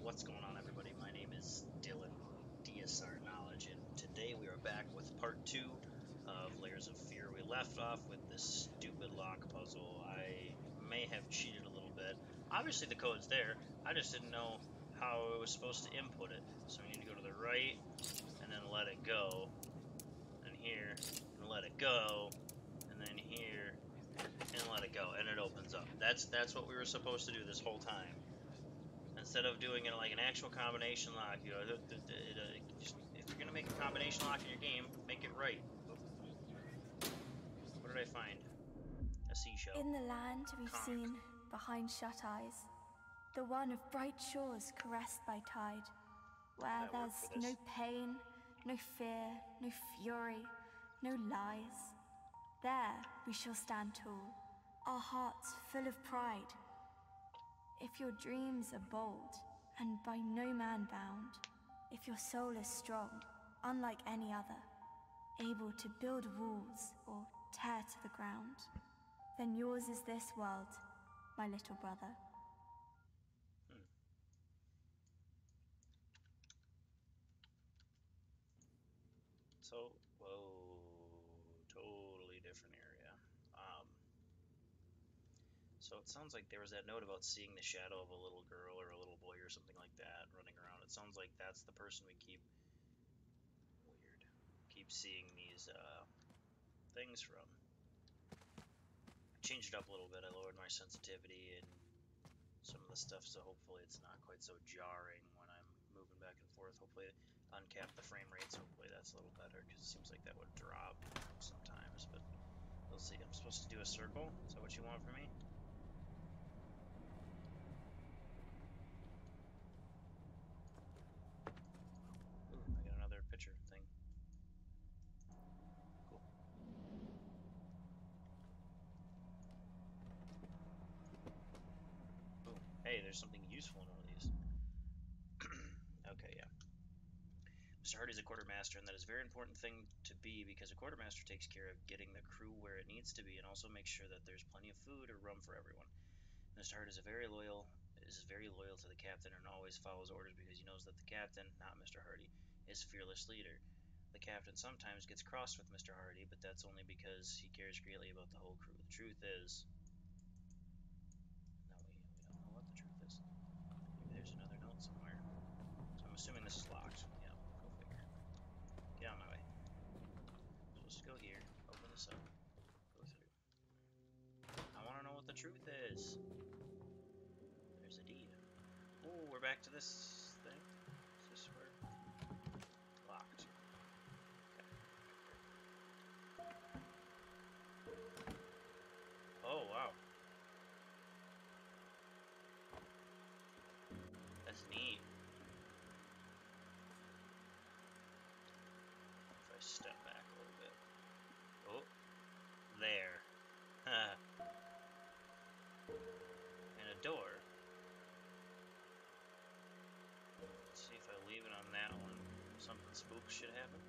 What's going on, everybody? My name is Dylan, DSR Knowledge, and today we are back with part 2 of Layers of Fear. We left off with this stupid lock puzzle. I may have cheated a little bit. Obviously the code's there, I just didn't know how I was supposed to input it. So we need to go to the right, and then let it go, and here, and let it go, and then here, and let it go, and it opens up. That's what we were supposed to do this whole time. Instead of doing it like an actual combination lock, you know, if you're gonna make a combination lock in your game, make it right. What did I find? A seashell. In the land we've Conch. seen behind shut eyes, the one of bright shores caressed by tide, where That worked there's for this. no pain, no fear, no fury, no lies. There we shall stand tall, our hearts full of pride. If your dreams are bold and by no man bound, if your soul is strong, unlike any other, able to build walls or tear to the ground, then yours is this world, my little brother. So, whoa, totally different area. So it sounds like there was that note about seeing the shadow of a little girl or a little boy or something like that running around. It sounds like that's the person we keep seeing these things from. I changed it up a little bit. I lowered my sensitivity and some of the stuff, so hopefully it's not quite so jarring when I'm moving back and forth. Hopefully uncap the frame rates. Hopefully that's a little better, because it seems like that would drop sometimes, but we'll see. I'm supposed to do a circle. Is that what you want from me? Ooh, I got another picture thing. Cool. Ooh, hey, there's something useful in one of these. Okay, yeah. Mr. Hardy's a quartermaster, and that is a very important thing to be, because a quartermaster takes care of getting the crew where it needs to be and also makes sure that there's plenty of food or rum for everyone. Mr. Hart is very loyal to the captain and always follows orders because he knows that the captain, not Mr. Hardy, is a fearless leader. The captain sometimes gets cross with Mr. Hardy, but that's only because he cares greatly about the whole crew. The truth is... No, we don't know what the truth is. Maybe there's another note somewhere. So I'm assuming this is locked. Yeah, go figure. Get out of my way. I'm supposed to go here, open this up, go through. I want to know what the truth is. There's a deed. Oh, we're back to this thing. Is this where? Locked. Okay. Oh, wow. That's neat. If I step back a little bit. Oh, there. And a door. Let's see if I leave it on that one. Something spook should happen.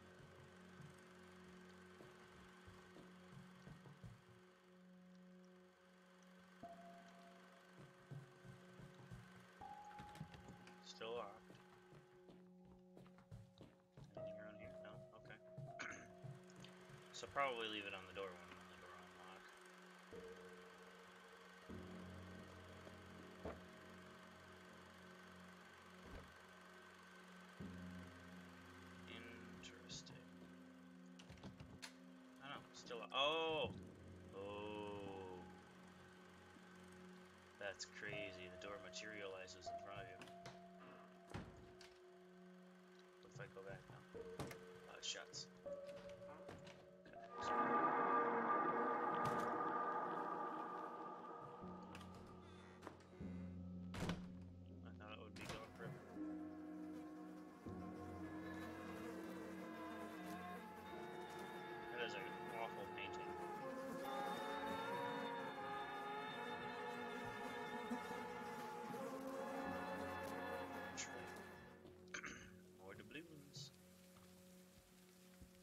Still locked. Anything around here? No? Okay. So probably leave it on the door when the door unlock. Interesting. I don't know. Still. Oh! Oh. That's crazy. The door materializes in front of you. What if I go back now? Oh, it shuts. Okay. I thought it would be gone forever. That is an awful painting. More doubloons.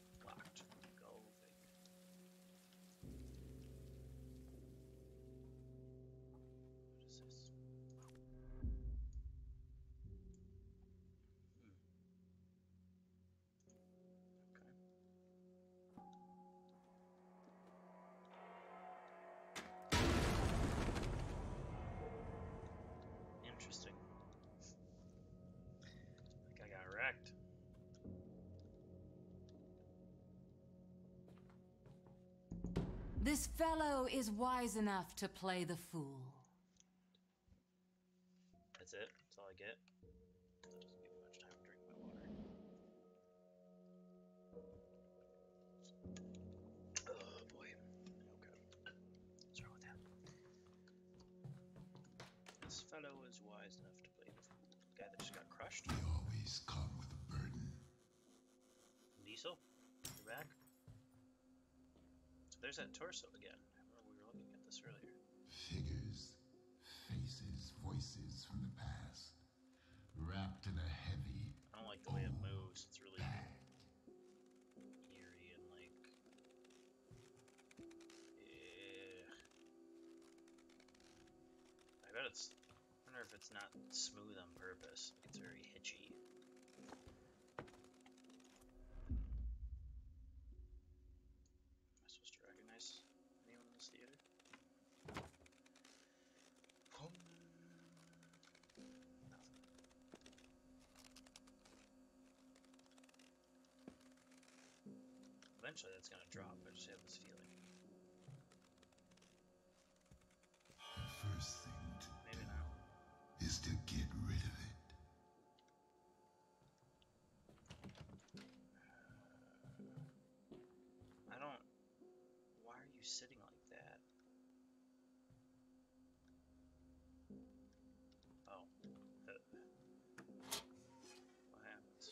This fellow is wise enough to play the fool. That's it? That's all I get? That doesn't give me much time to drink my water. Oh boy. Okay. What's wrong with that? This fellow is wise enough to play the fool. The guy that just got crushed? We always come with a burden. Diesel? You're back? So there's that torso again. I remember we were looking at this earlier. Figures, faces, voices from the past, wrapped in a heavy. I don't like the way it moves. It's really eerie and like. Yeah. I bet it's. I wonder if it's not smooth on purpose. Like it's very hitchy. Am I supposed to recognize anyone in this theater? Nothing. Eventually that's gonna drop, I just have this feeling. The first thing to Maybe not. is to get rid of it. I don't. Why are you sitting like that? Oh. What happens?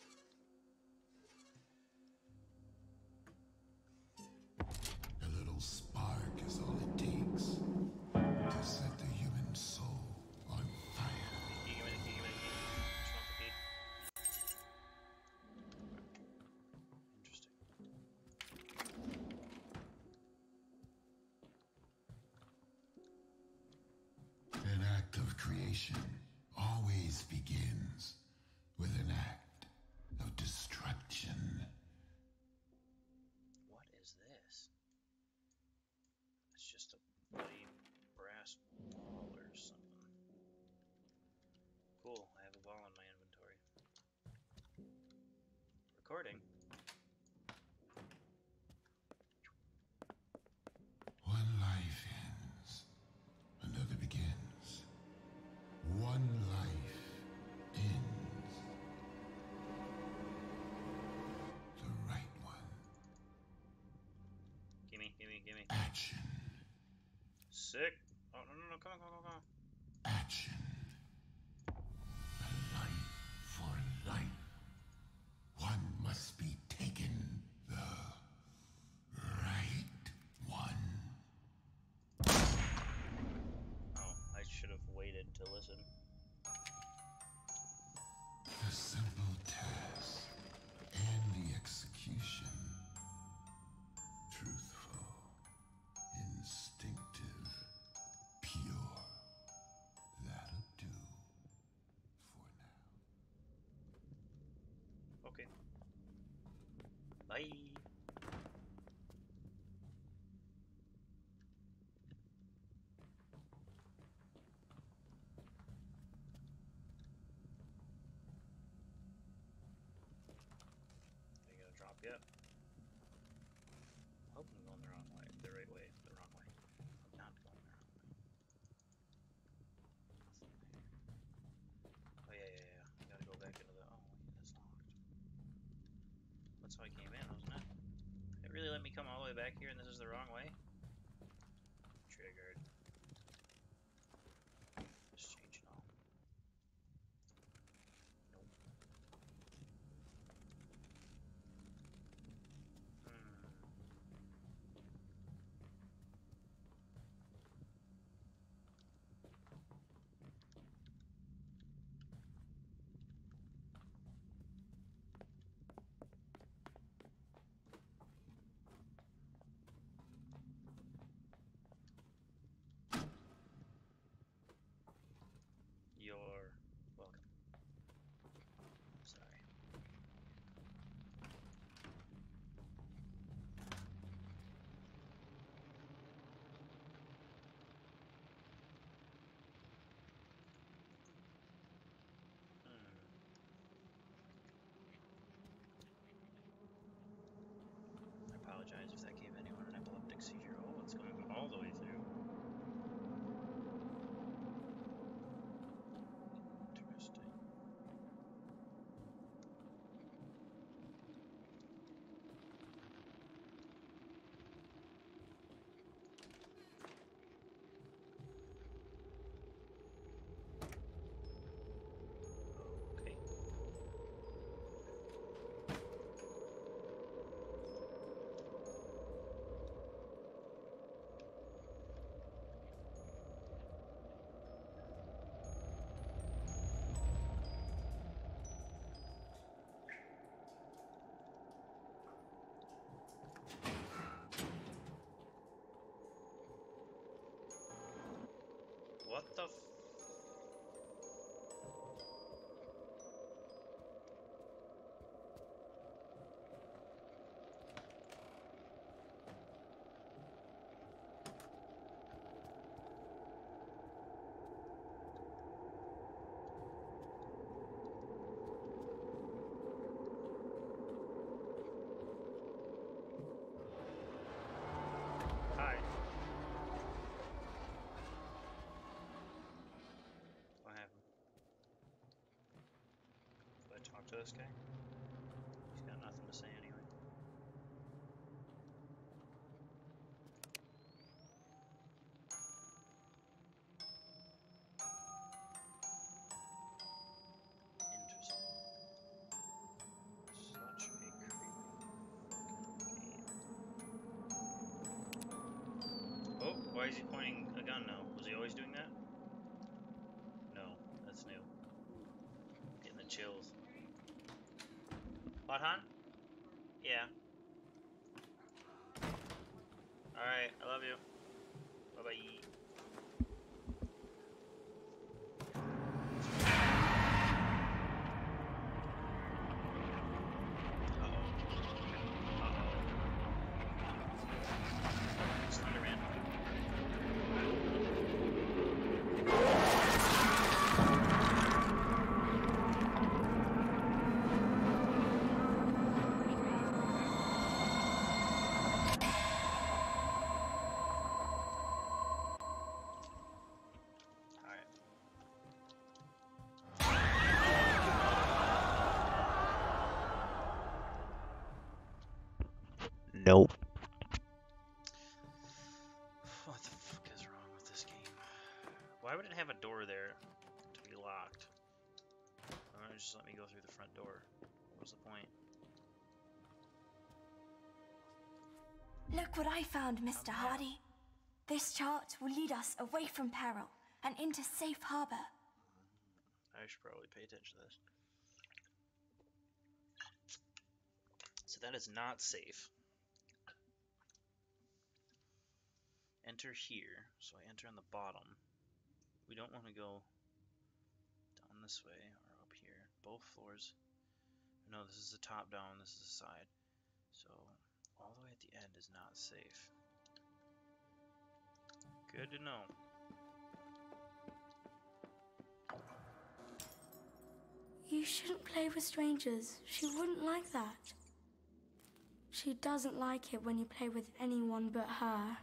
A little spark is all it takes to set the human soul on fire. Can you give me the key? Give me the key. Just want the key. Interesting. An act of creation always begins with an act of destruction. What is this? It's just a bloody brass ball or something. Cool, I have a ball in my inventory. Recording. One life ends, another begins. One life ends. The right one. Gimme, gimme, gimme. Action. Sick. Oh, no, no, no, come on, come on, come on. Action. A life for life. One must be taken. The right one. Oh, I should have waited to listen. The simple task and the execution. Truthful, instinctive, pure. That'll do for now. Okay. Bye. Are you gonna drop yet? I hope I'm going the wrong way. The right way. The wrong way. I'm not going the wrong way. Nothing there. Oh yeah, yeah, yeah. I gotta go back into the. Oh wait, that's locked. That's how I came in, wasn't it? It really let me come all the way back here, and this is the wrong way. Triggered. Just change it all. Nope. What the f... Hi. What happened? Do I talk to this guy? He's got nothing to say anyway. Interesting. Such a creepy game. Oh, why is he pointing a gun now? Was he always doing that? No, that's new. Getting the chills. What, hon? Yeah. Alright, I love you. Bye-bye. Slenderman. Alright. Nope. What the fuck is wrong with this game? Why would it have a door there to be locked? Why don't it just let me go through the front door? What was the point? Look what I found, Mr. Hardy. This chart will lead us away from peril and into safe harbor. I should probably pay attention to this. So that is not safe. Enter here. So I enter on the bottom. We don't want to go down this way or up here. Both floors. No, this is the top down, this is the side. So all the way at the end is not safe. Good to know. You shouldn't play with strangers. She wouldn't like that. She doesn't like it when you play with anyone but her.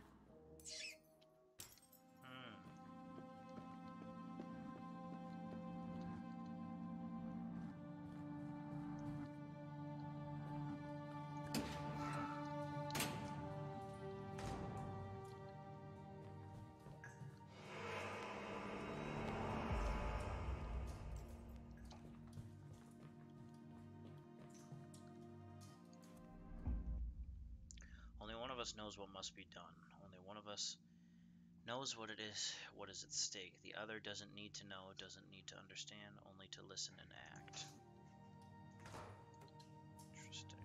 Only one of us knows what must be done. Only one of us knows what it is, what is at stake. The other doesn't need to know, doesn't need to understand, only to listen and act. Interesting.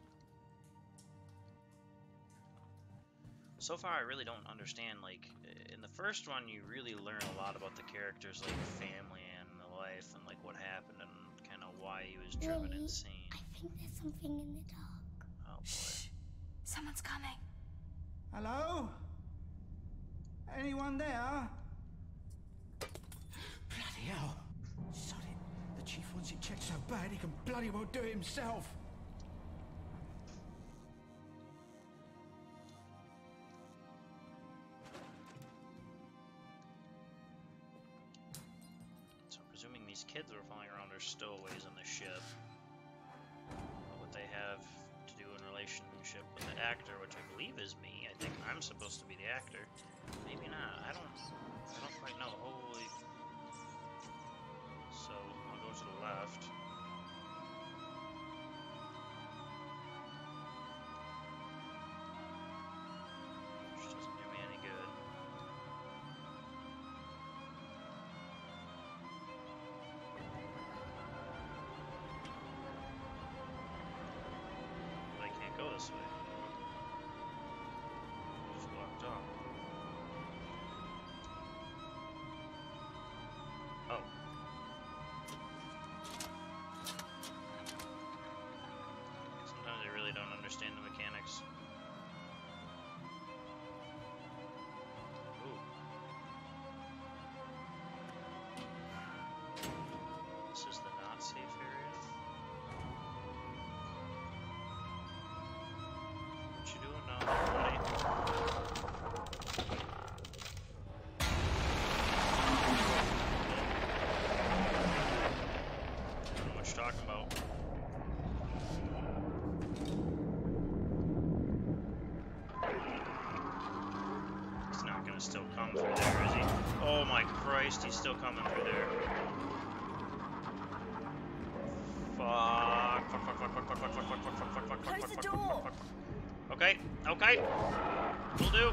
So far, I really don't understand, like, in the first one, you really learn a lot about the characters, like, family and the life, and, like, what happened, and kind of why he was driven insane. I think there's something in the dark. Oh, boy. Someone's coming. Hello? Anyone there? Bloody hell. Sod it. The chief wants it checked so bad he can bloody well do it himself. So presuming these kids that were flying around are stowaways on the ship. What they have to do in relationship with the actor, which I believe is me. I think I'm supposed to be the actor. Maybe not. I don't quite know. Holy. So I'll go to the left. Which doesn't do me any good. But I can't go this way. It's blocked off. Christ, he's still coming through there. Fuck. Close the door. Okay, okay. Will do.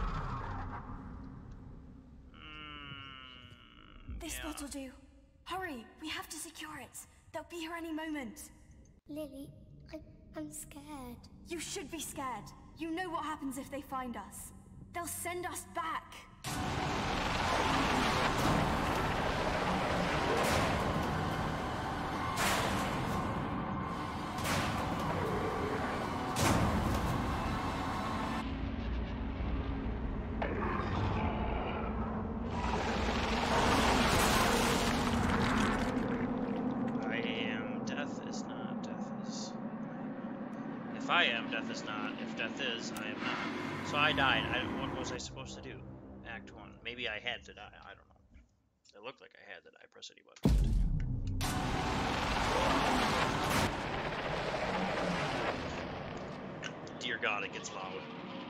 This Yeah. spot will do. Hurry, we have to secure it. They'll be here any moment. Lily, I'm scared. You should be scared. You know what happens if they find us. They'll send us back. I am, death is not. If death is, I am not. So I died. What was I supposed to do? Act 1. Maybe I had to die. I don't know. It looked like I had to die. Press any button. Dear God, it gets loud.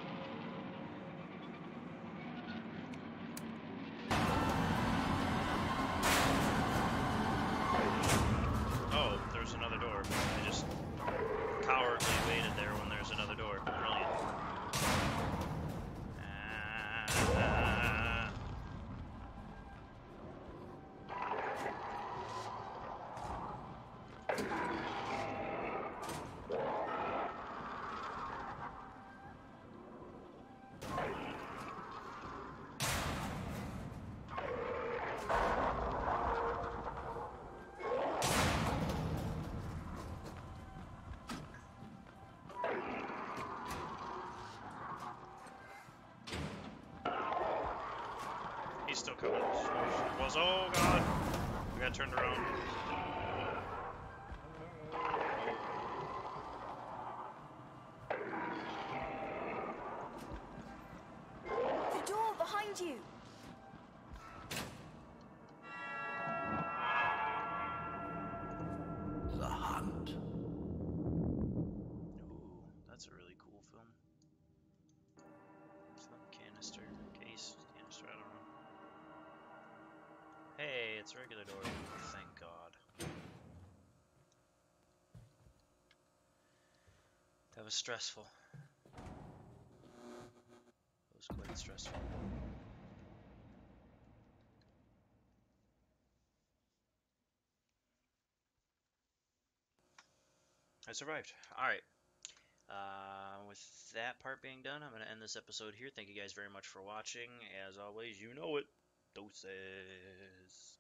Oh, there's another door. I just cowardly waited there when there's another door. Brilliant. He's still coming. Was oh god, we got turned around. The door behind you. The Hunt. Ooh, that's a really cool film. Canister, case, canister, I don't know. Hey, it's a regular door. Thank God. That was stressful. That was quite stressful. I survived. Alright. With that part being done, I'm going to end this episode here. Thank you guys very much for watching. As always, you know it. Deuces.